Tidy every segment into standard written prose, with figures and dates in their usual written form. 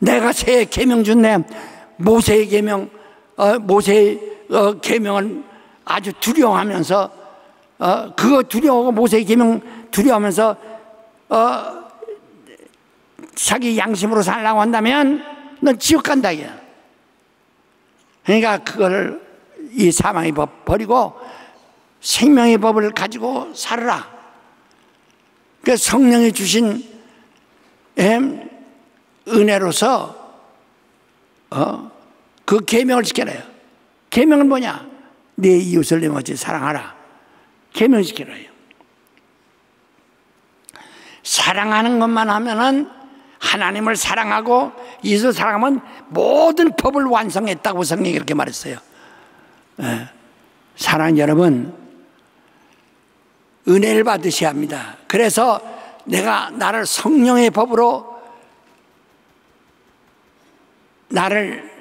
내가 새 계명 준대. 모세의 계명, 모세의 계명을 아주 두려워하면서 그거 두려워하고 모세의 계명 두려워하면서 자기 양심으로 살라고 한다면 넌 지옥 간다 이게. 그러니까 그걸 이 사망의 법 버리고 생명의 법을 가지고 살아라. 그 성령이 주신 은혜로서 그 계명을 지켜라요. 계명은 뭐냐? 내 이웃을 내 같이 사랑하라. 계명 지켜라요. 사랑하는 것만 하면은 하나님을 사랑하고 이웃을 사랑하면 모든 법을 완성했다고 성경이 그렇게 말했어요. 사랑하는 여러분, 은혜를 받으셔야 합니다. 그래서 내가 나를 성령의 법으로 나를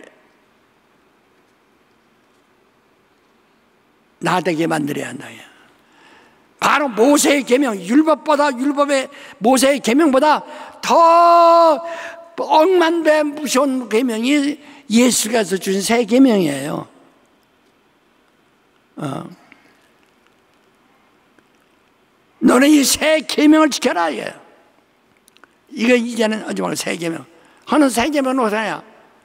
나되게 만들어야 한다. 바로 모세의 계명, 율법의 모세의 계명보다 더 억만배 무서운 계명이 예수께서 주신 새 계명이에요. 너는 이 새 계명을 지켜라. 이거 이제는 하지 말고 새 계명. 하는 새 계명은 어떠냐?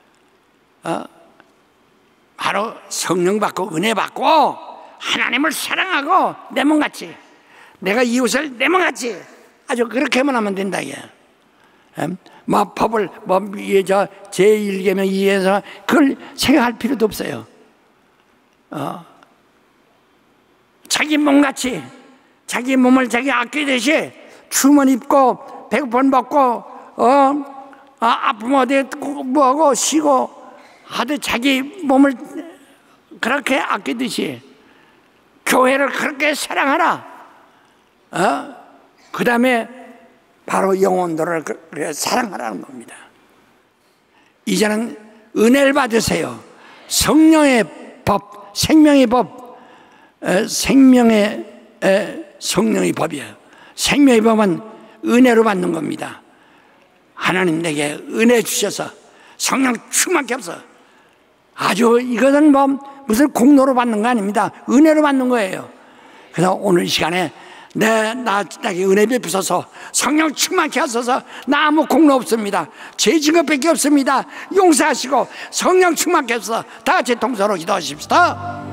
바로 성령 받고 은혜 받고 하나님을 사랑하고 내 몸같이, 내가 이웃을 내 몸같이 아주 그렇게만 하면 된다. 이게 뭐 법을 제1계명 2에서 그걸 생각할 필요도 없어요. 자기 몸같이 자기 몸을 자기 아끼듯이 춤은 입고 배고픈 먹고 아프면 어디 뭐하고 쉬고 하듯 자기 몸을 그렇게 아끼듯이 교회를 그렇게 사랑하라. 그 다음에 바로 영혼들을 사랑하라는 겁니다. 이제는 은혜를 받으세요. 성령의 법, 생명의 법, 생명의 성령의 법이에요. 생명의 법은 은혜로 받는 겁니다. 하나님 내게 은혜 주셔서 성령 충만케 하소서. 아주 이것은 뭐 무슨 공로로 받는 거 아닙니다. 은혜로 받는 거예요. 그래서 오늘 이 시간에 나에게 은혜 베푸소서. 성령 충만케 하소서. 나 아무 공로 없습니다. 죄 지은 것밖에 없습니다. 용서하시고 성령 충만케 하소서. 다 같이 동서로 기도하십시다.